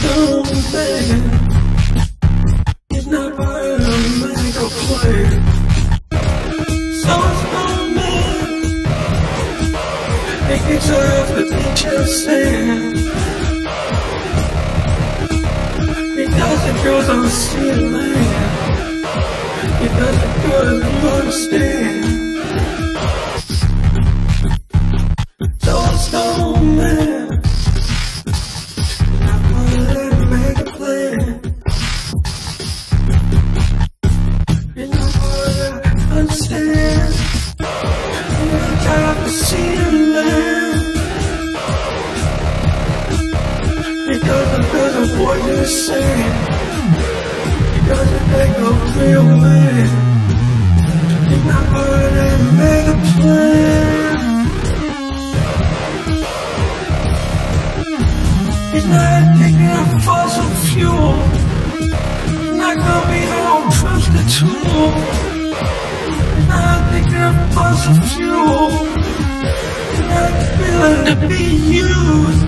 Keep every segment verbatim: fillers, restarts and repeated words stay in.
stone man. He's not part of a mega plan. So stone man. He gets off the beach of sand. He doesn't go on the sea and land. He doesn't go to understand. So stone man. Understand, you're tired of seeing land. It doesn't matter what you say. It doesn't make a real man. You're not part of that mega plan. He's not taking a fossil fuel. He's not gonna be no trusted tool. Not thinking of fossil fuel. Not willing to be used.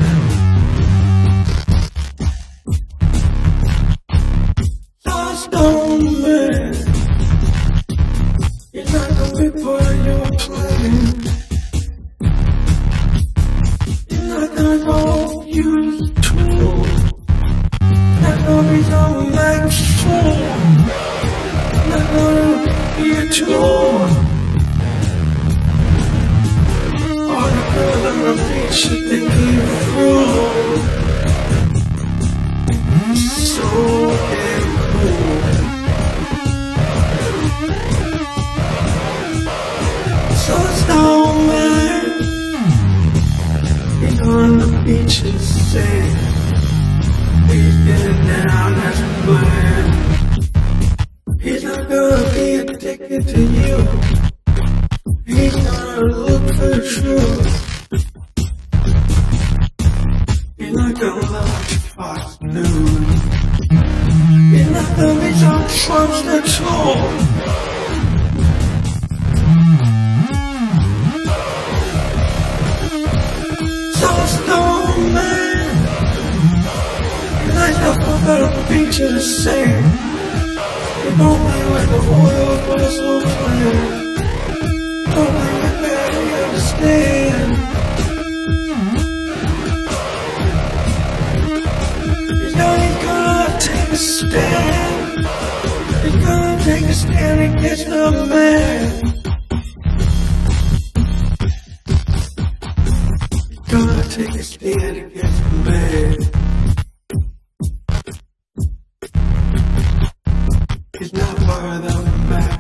Lost stone man. You're not gonna be part of your plan. You're not gonna go use the tool. Not gonna be no microphone. Not gonna be a tool. All the girls on the beach should think you're cruel. So damn cool. So stone man. He's on the beach and sand. He's getting down as a man. He's not gonna be addicted to you. He's gonna look for the truth. He's not gonna love Fox News. He's not gonna be some Trumpster tool. So stone man. He's like the fuck out of the beach of the sand. You don't play with the oil vessel plan. Don't play with that, you understand. He's gonna, he's gonna take a stand. He's gonna take a stand against the man. He's gonna take a stand against the man. He's not part of the map